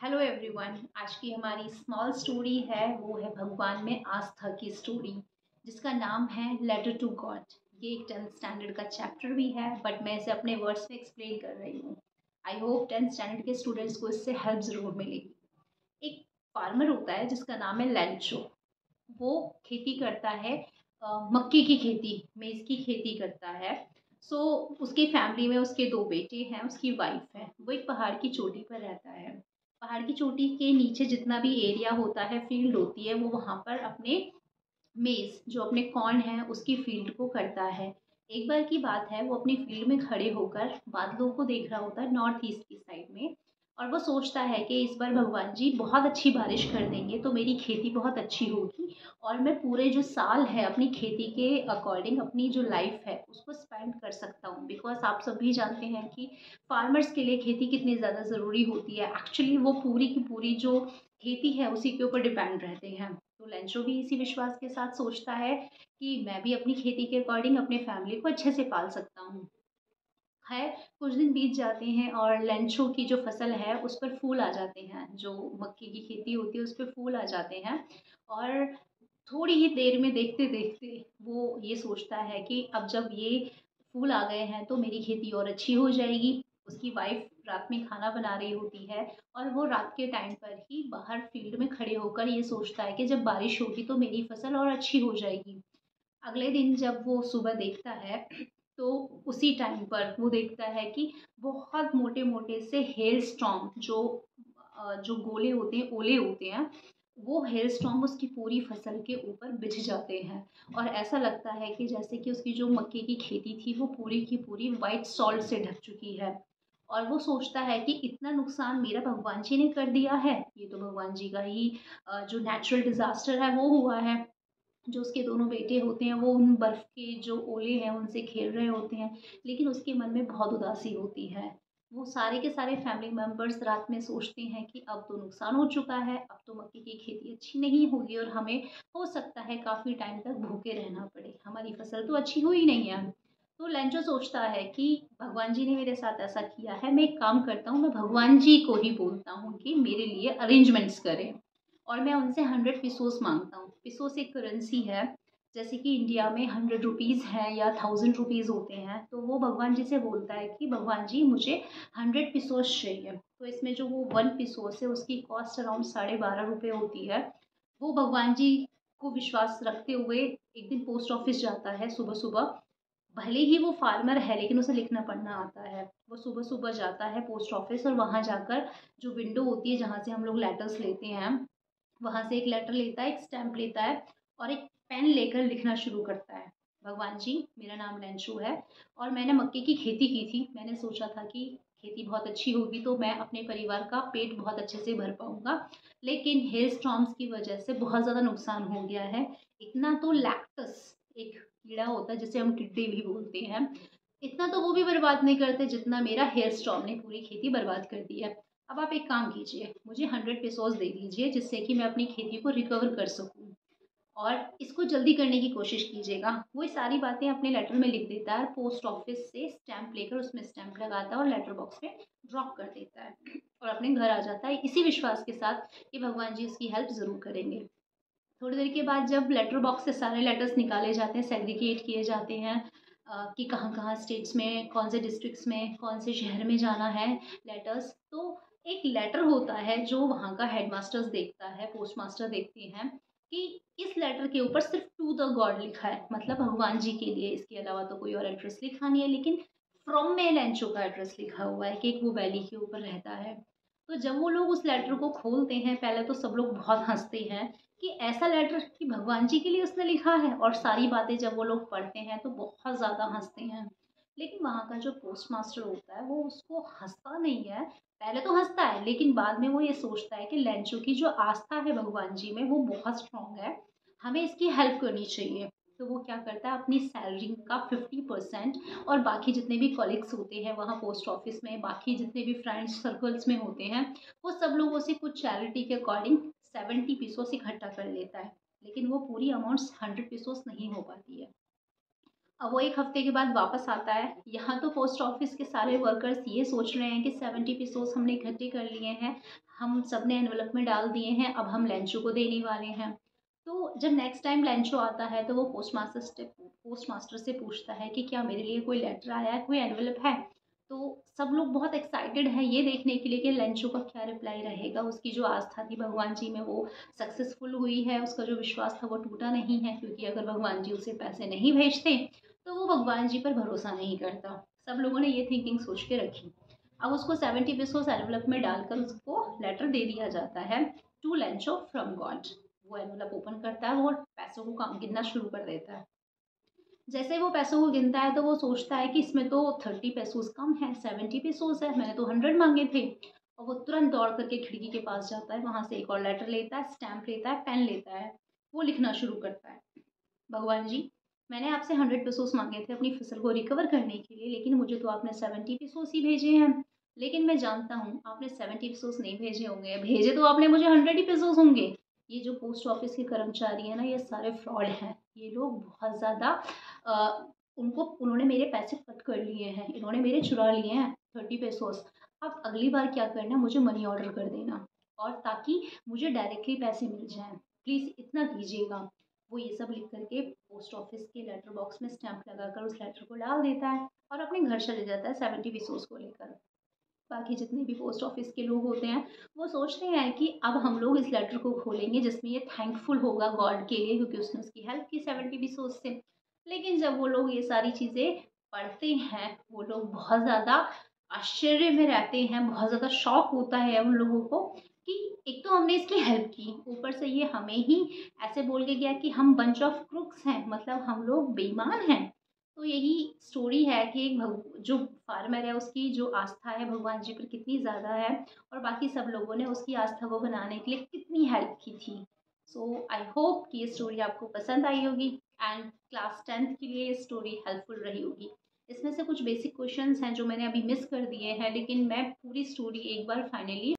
Hello everyone. आज की हमारी स्मॉल स्टोरी है, वो है भगवान में आस्था की स्टोरी, जिसका नाम है लेटर टू गॉड। ये एक 10th स्टैंडर्ड का चैप्टर भी है, बट मैं इसे अपने वर्ड्स में एक्सप्लेन कर रही हूँ। आई होप 10th स्टैंडर्ड के स्टूडेंट्स को इससे हेल्प ज़रूर मिलेगी। एक फार्मर होता है जिसका नाम है लेंचो। वो खेती करता है, मक्के की खेती, मेज़ की खेती करता है। सो उसकी फैमिली में उसके 2 बेटे हैं, उसकी वाइफ है। वो एक पहाड़ की चोटी पर रहता है। पहाड़ की चोटी के नीचे जितना भी एरिया होता है, फील्ड होती है, वो वहाँ पर अपने मेज़ जो अपने कॉर्न है उसकी फील्ड को करता है। एक बार की बात है, वो अपनी फील्ड में खड़े होकर बादलों को देख रहा होता है नॉर्थ ईस्ट की साइड में। और वो सोचता है कि इस बार भगवान जी बहुत अच्छी बारिश कर देंगे तो मेरी खेती बहुत अच्छी होगी, और मैं पूरे जो साल है अपनी खेती के अकॉर्डिंग अपनी जो लाइफ है उसको स्पेंड कर सकता हूँ। बिकॉज आप सब भी जानते हैं कि फार्मर्स के लिए खेती कितनी ज़्यादा ज़रूरी होती है। एक्चुअली वो पूरी की पूरी जो खेती है उसी के ऊपर डिपेंड रहते हैं। तो लेंचो भी इसी विश्वास के साथ सोचता है कि मैं भी अपनी खेती के अकॉर्डिंग अपने फैमिली को अच्छे से पाल सकता हूँ। खैर, कुछ दिन बीत जाते हैं और लेंचो की जो फसल है उस पर फूल आ जाते हैं। जो मक्के की खेती होती है उस पर फूल आ जाते हैं। और थोड़ी ही देर में देखते देखते वो ये सोचता है कि अब जब ये फूल आ गए हैं तो मेरी खेती और अच्छी हो जाएगी। उसकी वाइफ रात में खाना बना रही होती है, और वो रात के टाइम पर ही बाहर फील्ड में खड़े होकर ये सोचता है कि जब बारिश होगी तो मेरी फसल और अच्छी हो जाएगी। अगले दिन जब वो सुबह देखता है तो उसी टाइम पर वो देखता है कि बहुत मोटे मोटे से हेल स्टॉर्म जो गोले होते हैं, ओले होते हैं, वो हेल स्टॉर्म उसकी पूरी फसल के ऊपर बिछ जाते हैं। और ऐसा लगता है कि जैसे कि उसकी जो मक्के की खेती थी वो पूरी की पूरी वाइट सॉल्ट से ढक चुकी है। और वो सोचता है कि इतना नुकसान मेरा भगवान जी ने कर दिया है, ये तो भगवान जी का ही जो नेचुरल डिजास्टर है वो हुआ है। जो उसके दोनों बेटे होते हैं वो उन बर्फ़ के जो ओले हैं उनसे खेल रहे होते हैं, लेकिन उसके मन में बहुत उदासी होती है। वो सारे के सारे फैमिली मेंबर्स रात में सोचते हैं कि अब तो नुकसान हो चुका है, अब तो मक्के की खेती अच्छी नहीं होगी और हमें हो सकता है काफ़ी टाइम तक भूखे रहना पड़े, हमारी फसल तो अच्छी हुई नहीं है। तो लेंचो सोचता है कि भगवान जी ने मेरे साथ ऐसा किया है, मैं एक काम करता हूँ, मैं भगवान जी को ही बोलता हूँ कि मेरे लिए अरेंजमेंट्स करें। और मैं उनसे 100 पिसोस मांगता हूँ। पिसोस एक करेंसी है। जैसे कि इंडिया में 100 रुपीज़ है या 1000 रुपीज़ होते हैं, तो वो भगवान जी से बोलता है कि भगवान जी मुझे 100 पिसोस चाहिए। तो इसमें जो वो 1 पिसोस है उसकी कॉस्ट अराउंड 12.5 रुपये होती है। वो भगवान जी को विश्वास रखते हुए एक दिन पोस्ट ऑफिस जाता है सुबह सुबह। भले ही वो फार्मर है लेकिन उसे लिखना पढ़ना आता है। वो सुबह सुबह जाता है पोस्ट ऑफिस, और वहाँ जाकर जो विंडो होती है जहाँ से हम लोग लेटर्स लेते हैं, वहाँ से एक लेटर लेता है, एक स्टैम्प लेता है, और एक पेन लेकर लिखना शुरू करता है। भगवान जी, मेरा नाम लेंशु है, और मैंने मक्के की खेती की थी। मैंने सोचा था कि खेती बहुत अच्छी होगी तो मैं अपने परिवार का पेट बहुत अच्छे से भर पाऊंगा, लेकिन हेल स्टॉर्म्स की वजह से बहुत ज़्यादा नुकसान हो गया है। इतना तो लैक्टस, एक कीड़ा होता है जिसे हम टिड्डे भी बोलते हैं, इतना तो वो भी बर्बाद नहीं करते जितना मेरा हेल स्टॉर्म ने पूरी खेती बर्बाद कर दी है। अब आप एक काम कीजिए, मुझे 100 पेसोस दे दीजिए जिससे कि मैं अपनी खेती को रिकवर कर सकूं, और इसको जल्दी करने की कोशिश कीजिएगा। वो ये सारी बातें अपने लेटर में लिख देता है, पोस्ट ऑफिस से स्टैंप लेकर उसमें स्टैंप लगाता है और लेटर बॉक्स में ड्रॉप कर देता है, और अपने घर आ जाता है इसी विश्वास के साथ कि भगवान जी उसकी हेल्प ज़रूर करेंगे। थोड़ी देर के बाद जब लेटर बॉक्स से सारे लेटर्स निकाले जाते हैं, सेग्रीगेट किए जाते हैं कि कहाँ कहाँ स्टेट्स में, कौन से डिस्ट्रिक्ट्स में, कौन से शहर में जाना है लेटर्स, तो एक लेटर होता है जो वहाँ का हेडमास्टर्स देखता है, पोस्ट मास्टर देखते हैं कि इस लेटर के ऊपर सिर्फ टू द गॉड लिखा है, मतलब भगवान जी के लिए, इसके अलावा तो कोई और एड्रेस लिखा नहीं है। लेकिन फ्रॉम में लेंचो का एड्रेस लिखा हुआ है कि एक वो वैली के ऊपर रहता है। तो जब वो लोग उस लेटर को खोलते हैं, पहले तो सब लोग बहुत हंसते हैं कि ऐसा लेटर कि भगवान जी के लिए उसने लिखा है, और सारी बातें जब वो लोग पढ़ते हैं तो बहुत ज़्यादा हंसते हैं। लेकिन वहाँ का जो पोस्ट मास्टर होता है वो उसको हंसता नहीं है। पहले तो हंसता है, लेकिन बाद में वो ये सोचता है कि लेंचो की जो आस्था है भगवान जी में वो बहुत स्ट्रांग है, हमें इसकी हेल्प करनी चाहिए। तो वो क्या करता है, अपनी सैलरी का 50% और बाकी जितने भी कॉलिग्स होते हैं वहाँ पोस्ट ऑफिस में, बाकी जितने भी फ्रेंड्स सर्कल्स में होते हैं, वो सब लोगों से कुछ चैरिटी के अकॉर्डिंग 70 पिसोस इकट्ठा कर लेता है। लेकिन वो पूरी अमाउंट 100 पिसोस नहीं हो पाती है। अब वो 1 हफ्ते के बाद वापस आता है। यहाँ तो पोस्ट ऑफिस के सारे वर्कर्स ये सोच रहे हैं कि 70 पेसोज़ हमने इकट्ठे कर लिए हैं, हम सब ने एनवेलप में डाल दिए हैं, अब हम लेंचो को देने वाले हैं। तो जब नेक्स्ट टाइम लेंचो आता है तो वो पोस्टमास्टर से पूछता है कि क्या मेरे लिए कोई लेटर आया है, कोई एनवेलप है? तो सब लोग बहुत एक्साइटेड हैं ये देखने के लिए कि लेंचो का क्या रिप्लाई रहेगा। उसकी जो आस्था थी भगवान जी में वो सक्सेसफुल हुई है, उसका जो विश्वास था वो टूटा नहीं है, क्योंकि अगर भगवान जी उसे पैसे नहीं भेजते तो वो भगवान जी पर भरोसा नहीं करता। सब लोगों ने ये थिंकिंग सोच के रखी। अब उसको 70 पेसोस एनवलप में डालकर उसको लेटर दे दिया जाता है, टू लेंचो फ्रॉम गॉड। वो एनवलप ओपन करता है, वो पैसों को गिनना शुरू कर देता है। जैसे वो पैसों को गिनता है तो वो सोचता है कि इसमें तो 30 पेसोस कम है, 70 पेसोस है, मैंने तो 100 मांगे थे। और वो तुरंत दौड़ करके खिड़की के पास जाता है, वहां से एक और लेटर लेता है, स्टैंप लेता है, पेन लेता है, वो लिखना शुरू करता है। भगवान जी, मैंने आपसे 100 पेसोस मांगे थे अपनी फसल को रिकवर करने के लिए, लेकिन मुझे तो आपने 70 पेसोस ही भेजे हैं। लेकिन मैं जानता हूँ आपने 70 पेसोस नहीं भेजे होंगे, भेजे तो आपने मुझे 100 ही पेसोस होंगे। ये जो पोस्ट ऑफिस के कर्मचारी हैं ना, ये सारे फ्रॉड हैं। ये लोग बहुत ज़्यादा उन्होंने मेरे पैसे कट कर लिए हैं, इन्होंने मेरे चुरा लिए हैं 30 पेसोस। अब अगली बार क्या करना, मुझे मनी ऑर्डर कर देना, और ताकि मुझे डायरेक्टली पैसे मिल जाएं, प्लीज़ इतना कीजिएगा। वो ये सब लिख करके पोस्ट ऑफिस के लेटर बॉक्स में स्टैंप लगाकर उस लेटर को डाल देता है और अपने घर चले जाता है 70 पेसोस को लेकर। बाकी जितने भी पोस्ट ऑफिस के लोग होते हैं वो सोचते हैं कि अब हम लोग इस लेटर को खोलेंगे जिसमें ये थैंकफुल होगा गॉड के लिए, क्योंकि उसने उसकी हेल्प की 70 पेसोस से। लेकिन जब वो लोग ये सारी चीज़ें पढ़ते हैं, वो लोग बहुत ज़्यादा आश्चर्य में रहते हैं, बहुत ज़्यादा शॉक होता है उन लोगों को कि एक तो हमने इसकी हेल्प की, ऊपर से ये हमें ही ऐसे बोल के गया कि हम बंच ऑफ क्रुक्स हैं, मतलब हम लोग बेईमान हैं। तो यही स्टोरी है कि एक जो फार्मर है उसकी जो आस्था है भगवान जी पर कितनी ज़्यादा है, और बाकी सब लोगों ने उसकी आस्था को बनाने के लिए कितनी हेल्प की थी। सो आई होप कि ये स्टोरी आपको पसंद आई होगी एंड क्लास 10th के लिए ये स्टोरी हेल्पफुल रही होगी। इसमें से कुछ बेसिक क्वेश्चंस हैं जो मैंने अभी मिस कर दिए हैं, लेकिन मैं पूरी स्टोरी एक बार फाइनली